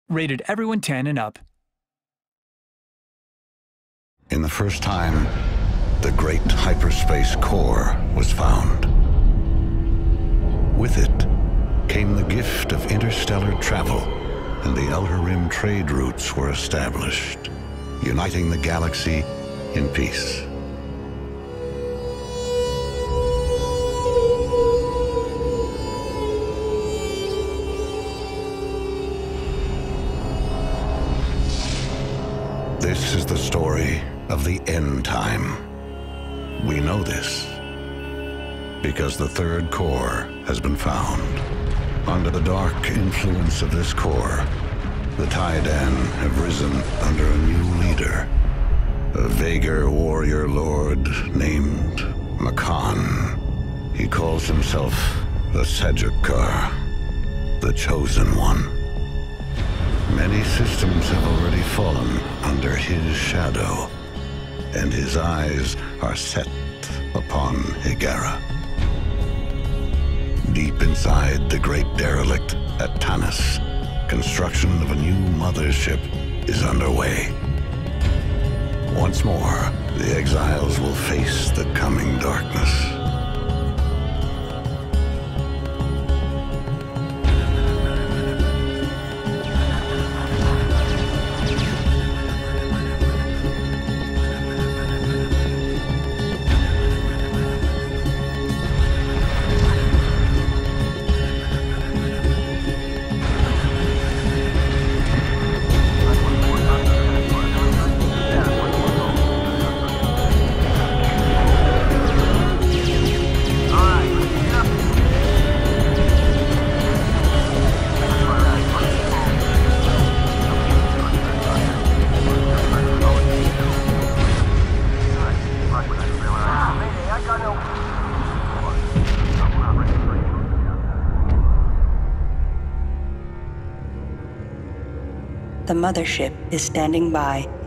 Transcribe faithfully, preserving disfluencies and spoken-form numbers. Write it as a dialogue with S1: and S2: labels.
S1: Rated everyone ten and up.
S2: In the first time, the great hyperspace core was found. With it came the gift of interstellar travel, and the Outer Rim trade routes were established, uniting the galaxy in peace. This is the story of the end time. We know this because the third core has been found. Under the dark influence of this core, the Taidan have risen under a new leader, a Vagar warrior lord named Makan. He calls himself the Sedgekar, the Chosen One. Many systems have already fallen under his shadow, and his eyes are set upon Higara. Deep inside the great derelict at Tanis, construction of a new mothership is underway. Once more, the exiles will face the coming darkness.
S3: The mothership is standing by.